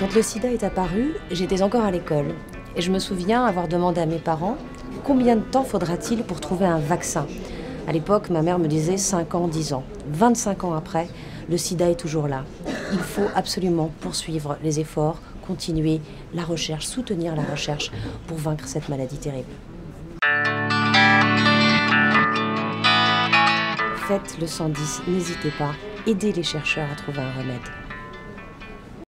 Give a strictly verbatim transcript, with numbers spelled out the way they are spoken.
Quand le sida est apparu, j'étais encore à l'école. Et je me souviens avoir demandé à mes parents combien de temps faudra-t-il pour trouver un vaccin. À l'époque, ma mère me disait cinq ans, dix ans. vingt-cinq ans après, le sida est toujours là. Il faut absolument poursuivre les efforts, continuer la recherche, soutenir la recherche pour vaincre cette maladie terrible. Faites le cent dix, n'hésitez pas, aidez les chercheurs à trouver un remède.